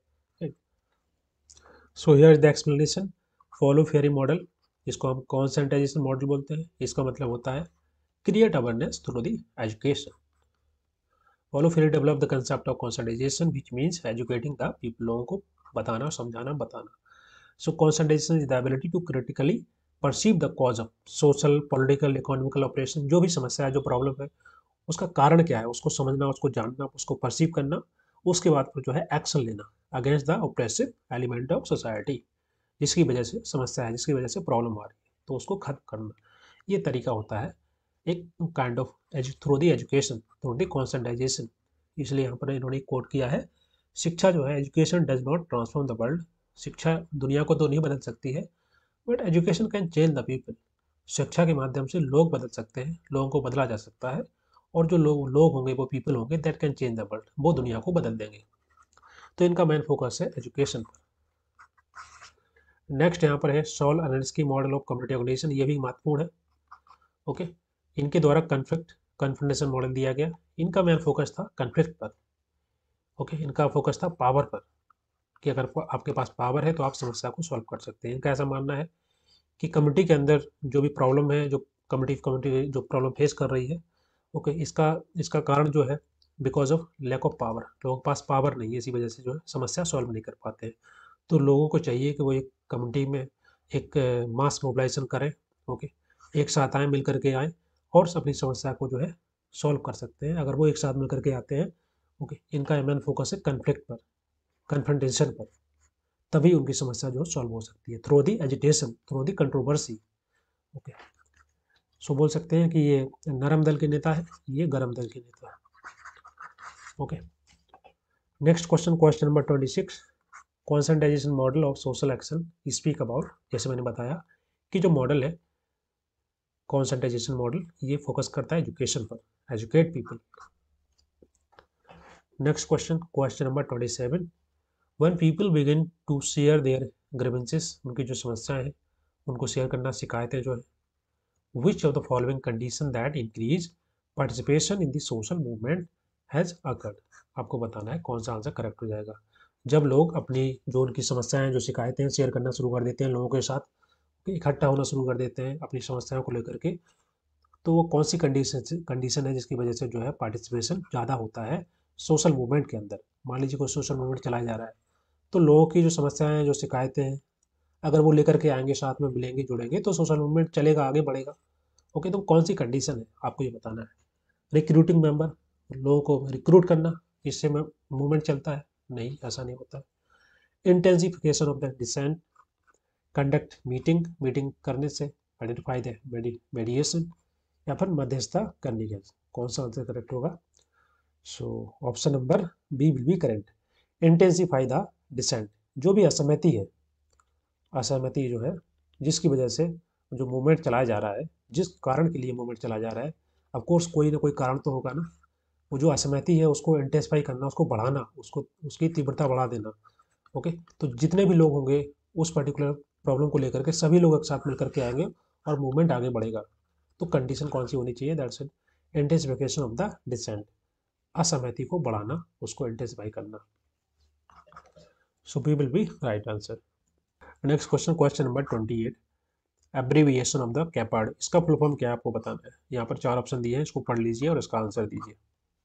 So here is the explanation. Paulo Freire model, इसको हम कॉन्सेंट्रेशन मॉडल बोलते हैं। इसका मतलब होता है create awareness through the education. Paulo Freire develop the concept of concentration which means educating the people, लोगों को बताना, समझाना, बताना। So concentration is the ability to critically perceive the cause of social, political, economical operation. जो भी समस्या है, जो प्रॉब्लम है, उसका कारण क्या है, उसको समझना, उसको जानना, उसको परसीव करना, उसके बाद फिर जो है एक्शन लेना against the oppressive element of society, जिसकी वजह से समस्या है, जिसकी वजह से प्रॉब्लम आ रही है, तो उसको खत्म करना। ये तरीका होता है एक kind of through the education, through the conscientisation. इसलिए यहाँ पर इन्होंने कोट किया है, शिक्षा जो है, education does not transform the world. शिक्षा दुनिया को तो नहीं बदल सकती है, but education can change the people. शिक्षा के माध्यम से लोग बदल सकते हैं, लोगों को बदला जा सकता है, और जो लोग लोग होंगे, वो पीपल होंगे, that can change the world, वो दुनिया को बदल देंगे। तो इनका मेन फोकस है एजुकेशन पर। नेक्स्ट यहाँ पर है Saul analysis model of community organisation. ये भी महत्वपूर्ण है। ओके, इनके द्वारा कन्फ्लिक्ट कन्फ्रंटेशन मॉडल दिया गया। इनका मेन फोकस था कन्फ्लिक्ट पर। ओके, इनका फोकस था पावर पर, कि अगर आपके पास पावर है तो आप समस्या को सॉल्व कर सकते हैं। इनका ऐसा मानना है कि कम्युनिटी के अंदर जो भी प्रॉब्लम है, जो कम्युनिटी कम्युनिटी जो प्रॉब्लम फेस कर रही है, ओके, इसका इसका कारण जो है because of lack of power. लोगों के पास पावर नहीं है, इसी वजह से जो है समस्या सॉल्व नहीं कर पाते हैं। तो लोगों को चाहिए कि वो एक कम्युनिटी में एक मास मोबिलाइजेशन करें। ओके, एक साथ आएँ, मिल करके आएँ और अपनी समस्या को जो है सॉल्व कर सकते हैं अगर वो एक साथ मिल करके आते हैं। ओके, इनका मेन फोकस है कन्फ्लिक्ट पर, कन्फ्रंटेशन पर, तभी उनकी समस्या जो सॉल्व हो सकती है, through the agitation, through the controversy. Okay, so बोल सकते हैं कि ये नरम दल के नेता है, ये गरम दल के नेता है। Okay, next question, question number twenty six. Conscientisation model of social action speak about, जैसे मैंने बताया कि जो मॉडल है कॉन्सेंट्राइजेशन मॉडल, ये फोकस करता है एजुकेशन पर, educate people. Next question, question number twenty seven, when people begin to share their grievances, उनकी जो समस्याएं हैं उनको शेयर करना, शिकायतें जो है, which of the following condition that increase participation in the social movement has occurred, आपको बताना है कौन सा आंसर करेक्ट हो जाएगा। जब लोग अपनी जो उनकी समस्याएं, जो शिकायतें शेयर करना शुरू कर देते हैं लोगों के साथ, इकट्ठा होना शुरू कर देते हैं अपनी समस्याओं को लेकर के, तो वो कौन सी कंडीशन कंडीशन है जिसकी वजह से जो है पार्टिसिपेशन ज़्यादा होता है सोशल मूवमेंट के अंदर। मान लीजिए कोई सोशल मूवमेंट चलाया जा रहा है, तो लोगों की जो समस्याएं हैं, जो शिकायतें हैं, अगर वो लेकर के आएंगे, साथ में मिलेंगे, जुड़ेंगे, तो सोशल मूवमेंट चलेगा, आगे बढ़ेगा। ओके, तो कौन सी कंडीशन है आपको ये बताना है। रिक्रूटिंग मेंबर, लोगों को रिक्रूट करना, इससे मूवमेंट चलता है? नहीं, ऐसा नहीं होता है। Intensification of the dissent, conduct meeting, meeting करने से, आइडेंटिफाई द मेडिएशन, या फिर मध्यस्थता करने के, कौन सा आंसर करेक्ट होगा। So option number B will be correct. Intensify the dissent, जो भी असहमति है, असहमति जो है जिसकी वजह से जो मूवमेंट चलाया जा रहा है, जिस कारण के लिए मूवमेंट चलाया जा रहा है, ऑफ कोर्स कोई ना कोई कारण तो होगा ना। वो जो असहमति है उसको इंटेंसिफाई करना, उसको बढ़ाना, उसको उसकी तीव्रता बढ़ा देना। ओके, तो जितने भी लोग होंगे उस पर्टिकुलर प्रॉब्लम को लेकर के, सभी लोग एक साथ मिल करके आएंगे और मूवमेंट आगे बढ़ेगा। तो कंडीशन कौन सी होनी चाहिए? That's it, intensification of the dissent, असहमति को बढ़ाना, उसको इंटेंसिफाई करना। So B will be right answer. Next question, question number twenty eight, abbreviation of the CAPART, इसका फुल फॉर्म क्या है आपको बताना है। यहाँ पर चार ऑप्शन दिए हैं, इसको पढ़ लीजिए और इसका आंसर दीजिए।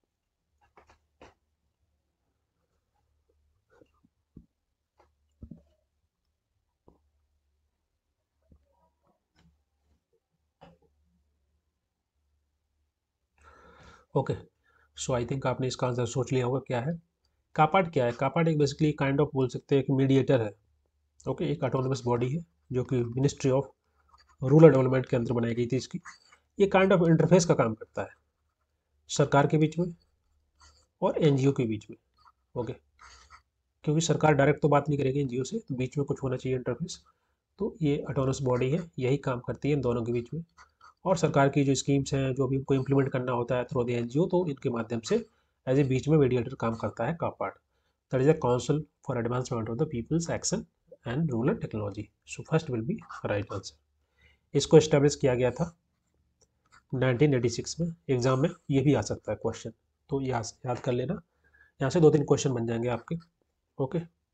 ओके, सो आई थिंक आपने इसका आंसर सोच लिया होगा क्या है। कापार्ड क्या है? कापार्ड एक बेसिकली काइंड ऑफ बोल सकते हैं कि मीडिएटर है। ओके, एक ऑटोनोमस बॉडी है जो कि मिनिस्ट्री ऑफ रूरल डेवलपमेंट के अंदर बनाई गई थी इसकी। ये काइंड ऑफ इंटरफेस का काम करता है सरकार के बीच में और एनजीओ के बीच में। ओके, क्योंकि सरकार डायरेक्ट तो बात नहीं करेगी एनजीओ से, तो बीच में कुछ होना चाहिए इंटरफेस। तो ये ऑटोनोमस बॉडी है, यही काम करती है इन दोनों के बीच में। और सरकार की जो स्कीम्स हैं, जो भी उनको इम्प्लीमेंट करना होता है थ्रू द एनजीओ, तो इनके माध्यम से एज ए बीच में मीडिएटर काम करता है CAPART. That is a council for advancement of the people's action and rural technology. So first will be right answer. इसको एस्टेब्लिश किया गया था नाइनटीन एटी सिक्स में। एग्जाम में ये भी आ सकता है क्वेश्चन, तो यहाँ से याद कर लेना। यहाँ से दो तीन क्वेश्चन बन जाएंगे आपके। Okay,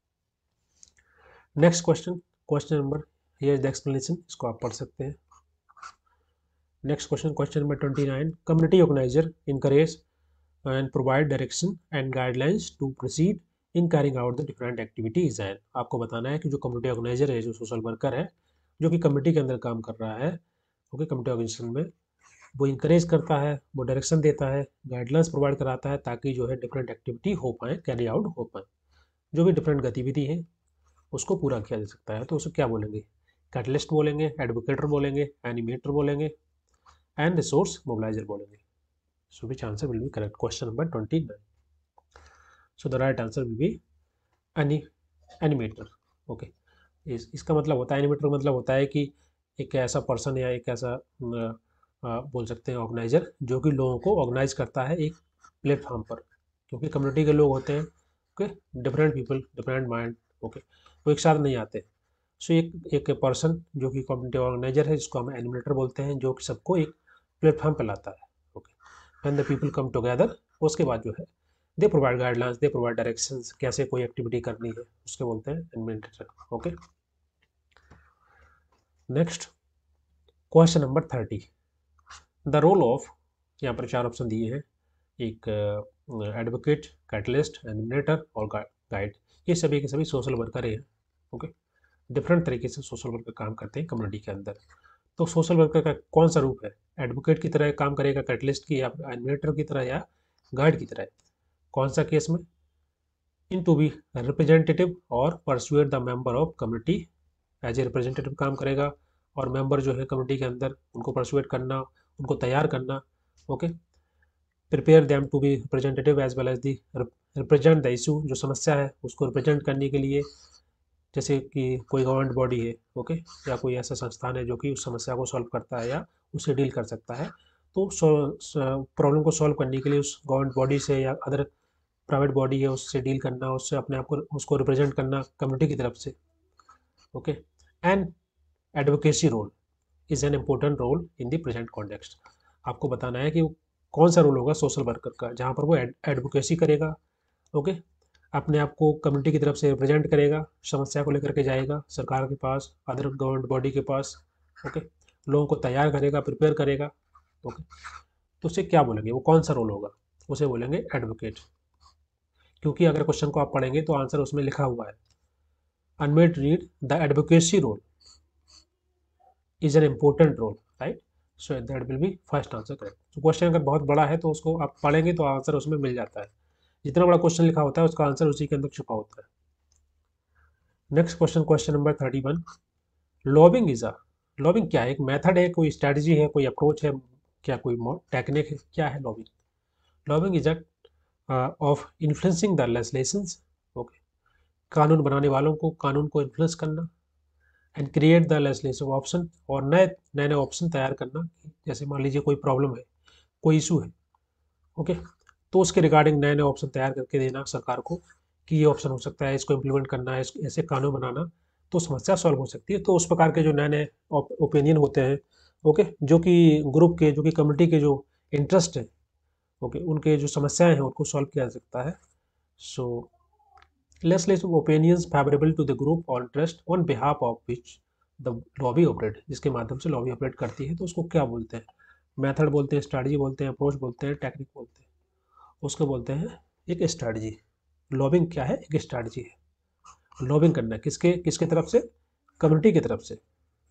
next question, question number, here is the explanation, इसको आप पढ़ सकते हैं। Next question, question number twenty nine, community organiser encourage and provide direction and guidelines to proceed in carrying out the different activities and, आपको बताना है कि जो कम्युनिटी ऑर्गेनाइजर है, जो सोशल वर्कर है, जो कि कम्युनिटी के अंदर काम कर रहा है, ओके, कम्युनिटी ऑर्गेनाइजेशन में, वो इंकरेज करता है, वो डायरेक्शन देता है, गाइडलाइंस प्रोवाइड कराता है, ताकि जो है डिफरेंट एक्टिविटी हो पाए, कैरी आउट हो पाए। जो भी डिफरेंट गतिविधि है उसको पूरा किया जा सकता है। तो उसे क्या बोलेंगे? कैटलिस्ट बोलेंगे, एडवोकेटर बोलेंगे, एनिमेटर बोलेंगे, एंड रिसोर्स मोबिलाइजर बोलेंगे। So which answer will be correct? Question number twenty nine. So the right answer will be any animator. Okay, इस इसका मतलब होता है, एनिमेटर मतलब होता है कि एक ऐसा पर्सन या एक ऐसा आ, बोल सकते हैं ऑर्गेनाइजर, जो कि लोगों को ऑर्गेनाइज करता है एक प्लेटफॉर्म पर, क्योंकि कम्युनिटी के लोग होते हैं, okay, different people, different mind, okay, वो एक साथ नहीं आते। सो एक एक पर्सन जो कि कम्युनिटी ऑर्गेनाइजर है, जिसको हम एनिमेटर बोलते हैं, जो कि सबको एक प्लेटफॉर्म पर लाता है। Okay, when the people come together, उसके बाद जो है they provide guidelines, they provide directions, कैसे कोई एक्टिविटी करनी है, उसके बोलते हैं animator. Okay, next question number thirty, the role of, यहाँ पर चार ऑप्शन दिए हैं, एक एडवोकेट, कैटलिस्ट, एनिमेटर और गाइड। ये सभी के सभी सोशल वर्कर हैं। ओके, डिफरेंट तरीके से सोशल वर्कर काम करते हैं कम्युनिटी के अंदर। तो सोशल वर्कर का कौन सा रूप है? एडवोकेट की तरह काम करेगा, कैटलिस्ट की, या एनिमेटर की तरह, या गाइड की तरह? कौन सा केस में? इन टू बी रिप्रेजेंटेटिव और persuade the member of community, as a representative काम करेगा, और मेंबर जो है कम्युनिटी के अंदर, उनको परसुएट करना, उनको तैयार करना। Okay, prepare them to be representative as well as the represent the issue, जो समस्या है उसको रिप्रेजेंट करने के लिए, जैसे कि कोई गवर्नमेंट बॉडी है, ओके, या कोई ऐसा संस्थान है जो कि उस समस्या को सॉल्व करता है या उसे डील कर सकता है, तो प्रॉब्लम को सॉल्व करने के लिए उस गवर्नमेंट बॉडी से या अदर प्राइवेट बॉडी है उससे डील करना, उससे अपने आप को उसको रिप्रेजेंट करना कम्युनिटी की तरफ से। Okay, and advocacy role is an important role in the present context. आपको बताना है कि कौन सा रोल होगा सोशल वर्कर का, जहाँ पर वो एडवोकेसी करेगा। ओके, अपने आप को कम्युनिटी की तरफ से रिप्रेजेंट करेगा, समस्या को लेकर के जाएगा सरकार के पास, अदर गवर्नमेंट बॉडी के पास। ओके, लोगों को तैयार करेगा, प्रिपेयर करेगा। ओके, तो उसे क्या बोलेंगे, वो कौन सा रोल होगा, उसे बोलेंगे एडवोकेट। क्योंकि अगर क्वेश्चन को आप पढ़ेंगे तो आंसर उसमें लिखा हुआ है, unmade read the advocacy role is an important role, right. So that will be first answer correct. तो क्वेश्चन अगर बहुत बड़ा है तो उसको आप पढ़ेंगे तो आंसर उसमें मिल जाता है, जितना बड़ा क्वेश्चन लिखा होता है उसका आंसर उसी के अंदर छुपा होता है। Next question, question number thirty one, lobbying is a, lobbying क्या है, एक मेथड है, कोई स्ट्रैटेजी है, कोई अप्रोच है, क्या कोई टेक्निक है, क्या है lobbying? Lobbying is a of influencing the legislations. Okay, कानून बनाने वालों को कानून को इन्फ्लुएंस करना, and create the legislative option, और नए नए नए ऑप्शन तैयार करना। जैसे मान लीजिए कोई प्रॉब्लम है, कोई इशू है, ओके, तो उसके रिगार्डिंग नए नए ऑप्शन तैयार करके देना सरकार को कि ये ऑप्शन हो सकता है, इसको इम्प्लीमेंट करना है, ऐसे कानून बनाना, तो समस्या सॉल्व हो सकती है। तो उस प्रकार के जो नए नए ओपिनियन होते हैं, ओके, जो कि ग्रुप के, जो कि कम्युनिटी के जो इंटरेस्ट है, ओके, उनके जो समस्याएं हैं उनको सॉल्व किया जा सकता है। सो legislative opinions favorable to the group or interest on behalf of which the lobby operate, जिसके माध्यम से लॉबी ऑपरेट करती है, तो उसको क्या बोलते हैं? मेथड बोलते हैं, स्ट्रैटेजी बोलते हैं, अप्रोच बोलते हैं, टेक्निक बोलते हैं। उसको बोलते हैं एक स्ट्रैटेजी। लॉबिंग क्या है? एक स्ट्रैटेजी है। लॉबिंग करना किसके किसके तरफ से? कम्युनिटी की तरफ से।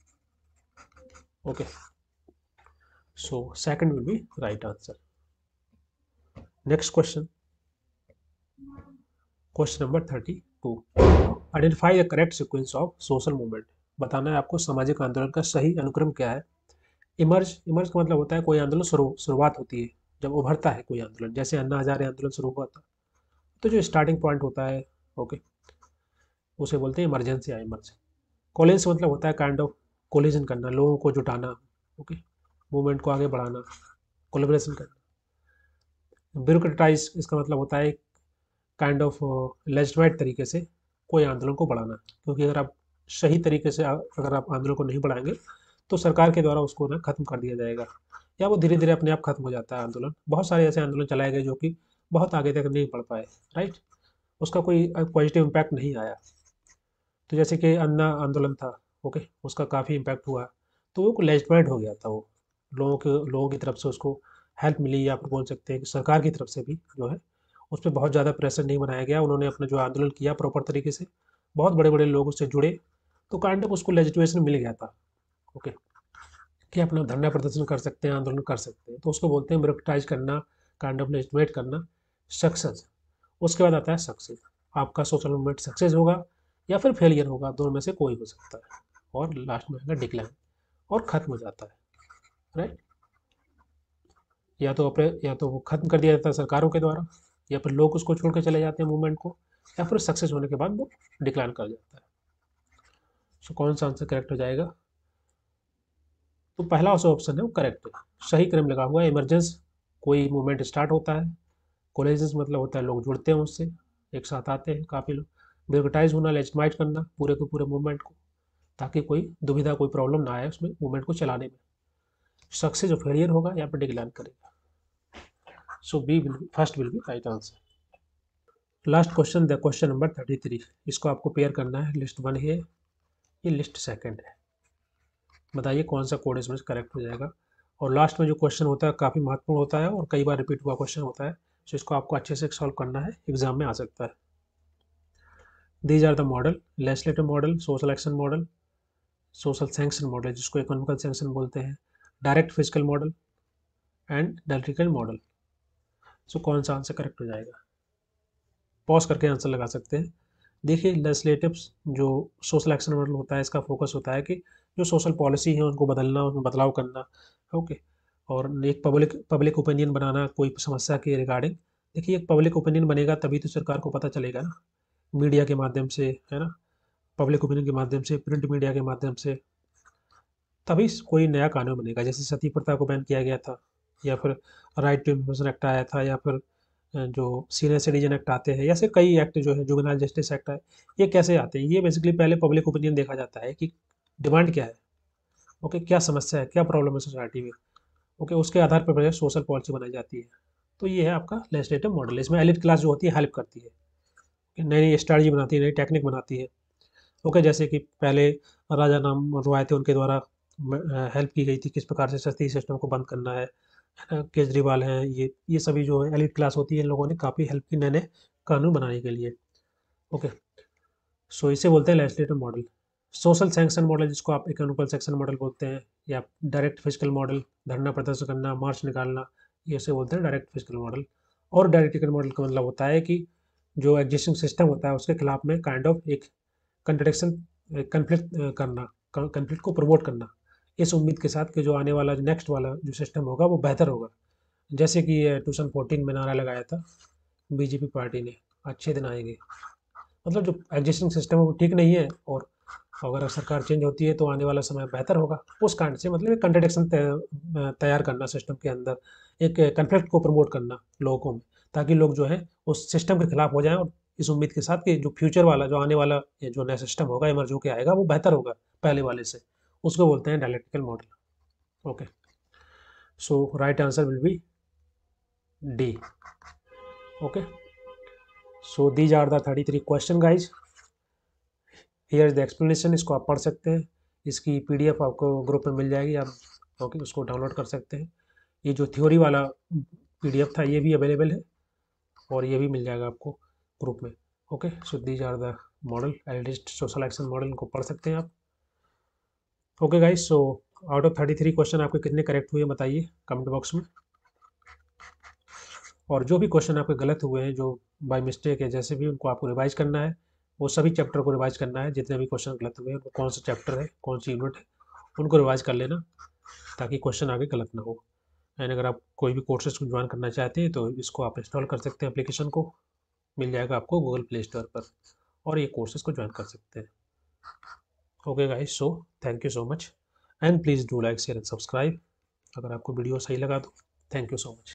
Okay, so second will be right answer. Next question, question number thirty two, identify the correct sequence of social movement. बताना है आपको सामाजिक आंदोलन का सही अनुक्रम क्या है। इमर्ज, इमर्ज का मतलब होता है कोई आंदोलन शुरू शुरुआत होती है, जब उभरता है कोई आंदोलन, जैसे अन्ना हजारे आंदोलन शुरू हुआ था, तो जो स्टार्टिंग पॉइंट होता है, ओके, उसे बोलते हैं इमरजेंसी या इमर्ज। कोलिन से मतलब होता है काइंड ऑफ कोलिजन करना, लोगों को जुटाना, ओके, मूवमेंट को आगे बढ़ाना, कोलेबरेशन करना। ब्यूरोक्रेटाइज, इसका मतलब होता है काइंड ऑफ लेजिटिमेट तरीके से कोई आंदोलन को बढ़ाना, क्योंकि अगर आप सही तरीके से अगर आप आंदोलन को नहीं बढ़ाएंगे तो सरकार के द्वारा उसको ना खत्म कर दिया जाएगा, या वो धीरे धीरे अपने आप खत्म हो जाता है आंदोलन। बहुत सारे ऐसे आंदोलन चलाए गए जो कि बहुत आगे तक नहीं बढ़ पाए, राइट, उसका कोई पॉजिटिव इम्पैक्ट नहीं आया। तो जैसे कि अन्ना आंदोलन था, ओके, उसका काफ़ी इम्पैक्ट हुआ, तो वो लेजिटिमेट हो गया था, वो लोगों के लोगों की तरफ से उसको हेल्प मिली, या फिर बोल सकते हैं कि सरकार की तरफ से भी जो है उस पर बहुत ज़्यादा प्रेशर नहीं बनाया गया। उन्होंने अपना जो आंदोलन किया प्रॉपर तरीके से, बहुत बड़े बड़े लोग उससे जुड़े, तो काइंड ऑफ उसको लेजिटिमेशन मिल गया था, ओके, कि अपना धरना प्रदर्शन कर सकते हैं, आंदोलन कर सकते हैं। तो उसको बोलते हैं ब्यूरोक्रेटाइज करना, काइंड ऑफ लेजिटिमेट करना, सक्सेस। उसके बाद आता है सक्सेस। आपका सोशल मूवमेंट सक्सेस होगा या फिर फेलियर होगा, दोनों में से कोई हो सकता है। और लास्ट में आएगा डिक्लाइन, और खत्म हो जाता है, राइट। या तो अपने या तो वो खत्म कर दिया जाता है सरकारों के द्वारा, या फिर लोग उसको छोड़ के चले जाते हैं मूवमेंट को, या फिर सक्सेस होने के बाद वो डिक्लाइन कर जाता है। सो कौन सा आंसर करेक्ट हो जाएगा? तो पहला ऑप्शन है वो करेक्ट है, सही क्रम लगा हुआ है। इमरजेंस, कोई मूवमेंट स्टार्ट होता है। कोलेजेंस मतलब होता है लोग जुड़ते हैं उससे, एक साथ आते हैं काफ़ी लोग। ब्यूरोक्रेटाइज होना, लेजिटिमाइज करना पूरे के पूरे मूवमेंट को, ताकि कोई दुविधा, कोई प्रॉब्लम ना आए उसमें मूवमेंट को चलाने में। सक्सेस जो फेलियर होगा यहाँ पर डिक्लाइन करेगा। So B will first will be right answer. Last question, the question number thirty three, इसको आपको पेयर करना है। लिस्ट वन है, ये लिस्ट सेकंड है। बताइए कौन सा कोड इसमें करेक्ट हो जाएगा। और लास्ट में जो क्वेश्चन होता है काफ़ी महत्वपूर्ण होता है और कई बार रिपीट हुआ क्वेश्चन होता है, तो इसको आपको अच्छे से सॉल्व करना है, एग्जाम में आ सकता है। These are the model, legislative model, social action model, social sanction model जिसको इकोनॉमिकल सैंक्शन बोलते हैं, direct physical model and dialectical model. So कौन सा आंसर करेक्ट हो जाएगा? पॉज करके आंसर लगा सकते हैं। देखिए, लेजिस्लेटिव जो सोशल एक्शन मॉडल होता है, इसका फोकस होता है कि जो सोशल पॉलिसी है उनको बदलना, उसमें बदलाव करना, ओके, और एक पब्लिक पब्लिक ओपिनियन बनाना कोई समस्या के रिगार्डिंग। देखिए, एक पब्लिक ओपिनियन बनेगा तभी तो सरकार को पता चलेगा ना, मीडिया के माध्यम से, है ना, पब्लिक ओपिनियन के माध्यम से, प्रिंट मीडिया के माध्यम से, तभी कोई नया कानून बनेगा। जैसे सती प्रथा को बैन किया गया था, या फिर राइट टू इन्फॉर्मेशन एक्ट आया था, या फिर जो सीनियर सिटीजन एक्ट आते हैं या फिर कई एक्ट जो है जुवेनाइल जस्टिस एक्ट है, ये कैसे आते हैं? ये बेसिकली पहले पब्लिक ओपिनियन देखा जाता है कि डिमांड क्या है, ओके, क्या समस्या है, क्या प्रॉब्लम है सोसाइटी में, ओके, उसके आधार पर जो सोशल पॉलिसी बनाई जाती है। तो ये है आपका लेजिस्लेटिव मॉडल। इसमें एलिट क्लास जो होती है हेल्प करती है, नई नई स्ट्रैटेजी बनाती है, नई टेक्निक बनाती है, ओके। जैसे कि पहले राजा नाम रॉय थे, उनके द्वारा हेल्प की गई थी किस प्रकार से सस्ती सिस्टम को बंद करना है। केजरीवाल हैं, ये ये सभी जो है एलिट क्लास होती है, इन लोगों ने काफ़ी हेल्प की नए नए कानून बनाने के लिए, ओके। सो इसे बोलते हैं legislative model. Social sanction model, जिसको आप इकोनॉमिकल सेक्शन मॉडल बोलते हैं, या डायरेक्ट फिजिकल मॉडल, धरना प्रदर्शन करना, मार्च निकालना, ये से बोलते हैं डायरेक्ट फिजिकल मॉडल। और डायरेक्ट इकोनॉमिक मॉडल का मतलब होता है कि जो एग्जिस्टिंग सिस्टम होता है उसके खिलाफ में काइंड ऑफ एक कंट्रडिक्शन, कन्फ्लिक्ट करना, कन्फ्लिक्ट को प्रमोट करना, इस उम्मीद के साथ कि जो आने वाला जो नेक्स्ट वाला जो सिस्टम होगा वो बेहतर होगा। जैसे कि टू थाउजेंड फोर्टीन में नारा लगाया था बीजेपी पार्टी ने, अच्छे दिन आएंगे। मतलब जो एग्जिस्टिंग सिस्टम है वो ठीक नहीं है, और अगर सरकार चेंज होती है तो आने वाला समय बेहतर होगा, उस कांड से मतलब एक कंट्रडिक्शन तैयार करना सिस्टम के अंदर, एक कन्फ्लिक्ट को प्रमोट करना लोगों में, ताकि लोग जो है उस सिस्टम के खिलाफ हो जाएं, और इस उम्मीद के साथ कि जो फ्यूचर वाला जो आने वाला ये जो नया सिस्टम होगा इमर्ज होके आएगा वो बेहतर होगा पहले वाले से। उसको बोलते हैं dialectical model, okay. So right answer will be D, okay. So these are the thirty three question guys. Here is the explanation, इसको आप पढ़ सकते हैं, इसकी पीडीएफ आपको ग्रुप में मिल जाएगी, आप ओके उसको डाउनलोड कर सकते हैं। ये जो थ्योरी वाला पीडीएफ था ये भी अवेलेबल है, और ये भी मिल जाएगा आपको ग्रुप में, okay. So these are the model, elitist social action model, इनको पढ़ सकते हैं आप, okay guys. So out of thirty three question आपके कितने करेक्ट हुए बताइए कमेंट बॉक्स में। और जो भी क्वेश्चन आपके गलत हुए हैं, जो बाय मिस्टेक है, जैसे भी, उनको आपको रिवाइज करना है, वो सभी चैप्टर को रिवाइज करना है, जितने भी क्वेश्चन गलत हुए हैं, उनको कौन सा चैप्टर है, कौन सी यूनिट है, उनको रिवाइज कर लेना, ताकि क्वेश्चन आगे गलत ना हो। एंड अगर आप कोई भी कोर्सेज को ज्वाइन करना चाहते हैं तो इसको आप इंस्टॉल कर सकते हैं, एप्लीकेशन को मिल जाएगा आपको गूगल प्ले स्टोर पर, और ये कोर्सेज को ज्वाइन कर सकते हैं, okay guys. So thank you so much, and please do like share and subscribe अगर आपको वीडियो सही लगा तो। Thank you so much.